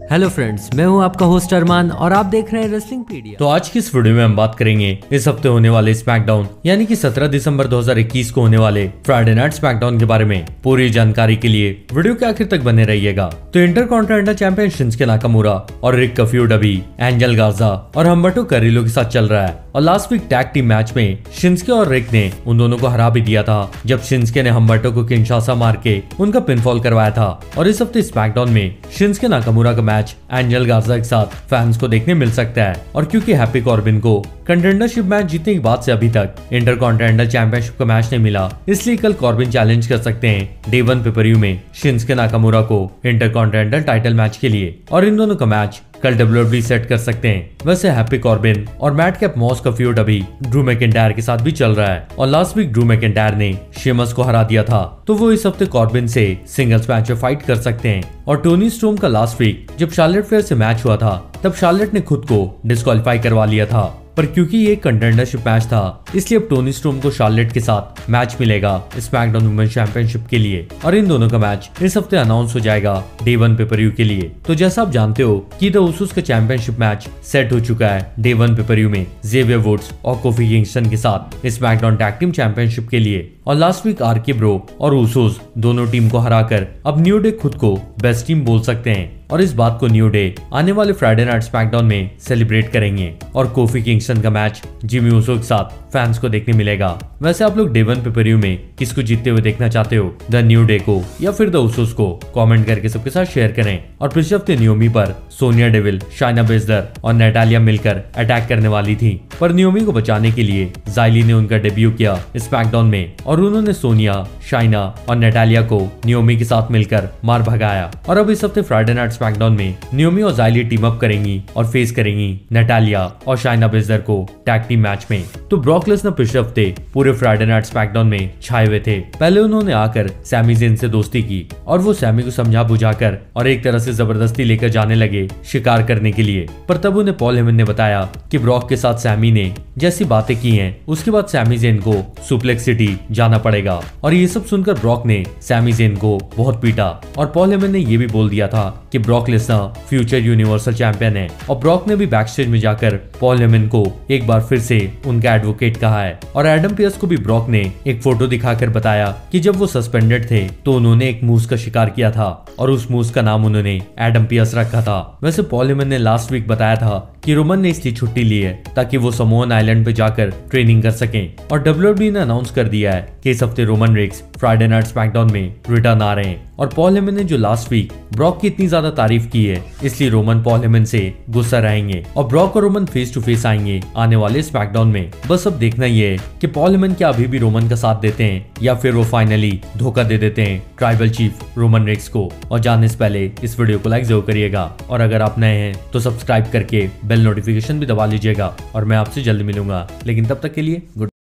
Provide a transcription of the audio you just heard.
Hello friends, मैं हूं आपका होस्ट अरमान और आप देख रहे हैं रेसलिंग पीडिया। तो आज की इस वीडियो में हम बात करेंगे इस हफ्ते होने वाले स्मैकडाउन यानी कि 17 दिसंबर 2021 को होने वाले फ्राइडे नाइट स्मैकडाउन के बारे में। पूरी जानकारी के लिए वीडियो के आखिर तक बने रहिएगा। तो इंटरकॉन्टिनेंटल चैंपियन शिंसुके नाकामुरा और रिक का फ्यूड अभी एंजल गार्जा और हम्बर्टो कैरिलो के साथ चल रहा है। और last week tag team match में शिंसुके और रिक ने उन दोनों को हरा भी दिया था, जब शिंसुके ने हम्बर्टो को किंशासा मार के उनका पिनफॉल करवाया था। और इस हफ्ते स्मैकडाउन में शिंसुके नाकामुरा का मैच एंजल गार्जा के साथ फैंस को देखने मिल सकता है। और क्योंकि हैप्पी कॉर्बिन को कंटेंडरशिप मैच जीतने के बाद से अभी तक इंटरकॉन्टिनेंटल चैंपियनशिप का मैच नहीं मिला, इसलिए कल कॉर्बिन चैलेंज कर सकते हैं डे 1 पेपर व्यू में शिंसुके नाकामुरा को इंटरकॉन्टिनेंटल टाइटल मैच के लिए। और इन दोनों का मैच कल WWE सेट कर सकते हैं। वैसे हैप्पी कॉर्बिन और मैडकैप मॉस का फ्यूड अभी ड्रू मैकिंटायर के साथ भी चल रहा है। और लास्ट वीक ड्रू मैकिंटायर ने शेमस को हरा दिया था, तो वो इस हफ्ते कॉर्बिन से सिंगल्स मैच में फाइट कर सकते हैं। और टोनी स्टोर्म का लास्ट वीक जब शार्लेट फेयर से मैच हुआ था, तब शार्लेट ने खुद को डिस्क्वालीफाई करवा लिया था। पर क्योंकि ये कंटेंडरशिप मैच था, इसलिए अब टोनी स्टोर्म को शार्लेट के साथ मैच मिलेगा स्मैकडाउन वुमेन्स चैंपियनशिप के लिए। और इन दोनों का मैच इस हफ्ते अनाउंस हो जाएगा डे 1 पेपर व्यू के लिए। तो जैसा आप जानते हो कि द उसूस का चैंपियनशिप मैच सेट हो चुका है डे 1 पेपर व्यू में जेवियर वुड्स और कोफी किंगस्टन के साथ स्मैकडाउन टैग टीम चैंपियनशिप के लिए। और लास्ट वीक आरके ब्रो और उसूस दोनों टीम को हराकर अब न्यू डे खुद को बेस्ट टीम बोल सकते हैं। और इस बात को न्यू डे आने वाले फ्राइडे नाइट स्मैकडाउन में सेलिब्रेट करेंगे। और कोफी किंगस्टन का मैच जिमी ऊसो के साथ फैंस को देखने मिलेगा। वैसे आप लोग डे 1 पेपर व्यू में किसको जीतते हुए देखना चाहते हो, द न्यू डे को या फिर द उसूस को? कमेंट करके सबके साथ शेयर करें। और पिछले हफ्ते नियोमी पर सोनिया डेविल, शाइना बेजलर और नेटालिया मिलकर अटैक करने वाली थी, पर नियोमी को बचाने के लिए ज़ाइली ने उनका डेब्यू किया स्मैकडाउन में और उन्होंने सोनिया, शाइना और नेटालिया को नियोमी के साथ मिलकर मार भगाया। और अब इस हफ्ते फ्राइडे नाइट स्मैकडाउन में नियोमी और ज़ाइली टीम अप करेंगी और फेस करेंगी नेटालिया और शाइना बेजलर को टैग टीम मैच में। तो ब्रॉक लेसनर पिछले हफ्ते पूरे फ्राइडे नाइट स्मैकडाउन में छाए हुए थे। पहले उन्होंने आकर सैमी ज़ेन से दोस्ती की और वो सैमी को समझा बुझाकर और एक तरह से जबरदस्ती लेकर जाने लगे शिकार करने के लिए। पर तब उन्हें पॉल हेमन ने बताया कि ब्रॉक के साथ सैमी ने जैसी बातें की हैं, उसके बाद सैमी ज़ेन को सुप्लेक्स सिटी जाना पड़ेगा। और ये सब सुनकर ब्रॉक ने सैमी ज़ेन को बहुत पीटा। और पॉल हेमन ने ये भी बोल दिया था कि Brock Lesnar future universal champion है। और ब्रॉक ने भी बैकस्टेज में जाकर पॉल हेमन को एक बार फिर से उनका एडवोकेट कहा है। और एडम पियर्स को भी ब्रॉक ने एक फोटो दिखाकर बताया कि जब वो सस्पेंडेड थे तो उन्होंने एक मूस का शिकार किया था और उस मूस का नाम उन्होंने एडम पियर्स रखा था। वैसे पॉल हेमन ने लास्ट वीक बताया था कि रोमन ने इसलिए छुट्टी ली है ताकि वो समोअन आइलैंड पे जाकर ट्रेनिंग कर सकें। और WWE ने अनाउंस कर दिया है कि इस हफ्ते Roman Reigns Friday night SmackDown में रिटर्न आ रहे हैं। और पॉल हेमन ने जो लास्ट वीक ब्रॉक की इतनी ज्यादा तारीफ की है, इसलिए रोमन पॉल हेमन से गुस्सा रहेंगे और ब्रॉक और रोमन फेस टू फेस आएंगे आने वाले स्मैकडाउन में। बस अब देखना ये है कि पॉल हेमन क्या अभी भी रोमन का साथ देते हैं या फिर वो फाइनली धोखा दे देते हैं ट्राइबल चीफ रोमन रेक्स को। और जानने से पहले इस वीडियो को लाइक जरूर करिएगा और अगर आप नए हैं तो सब्सक्राइब करके बेल नोटिफिकेशन भी दबा लीजिएगा। और मैं आपसे जल्दी मिलूंगा, लेकिन तब तक के लिए गुड।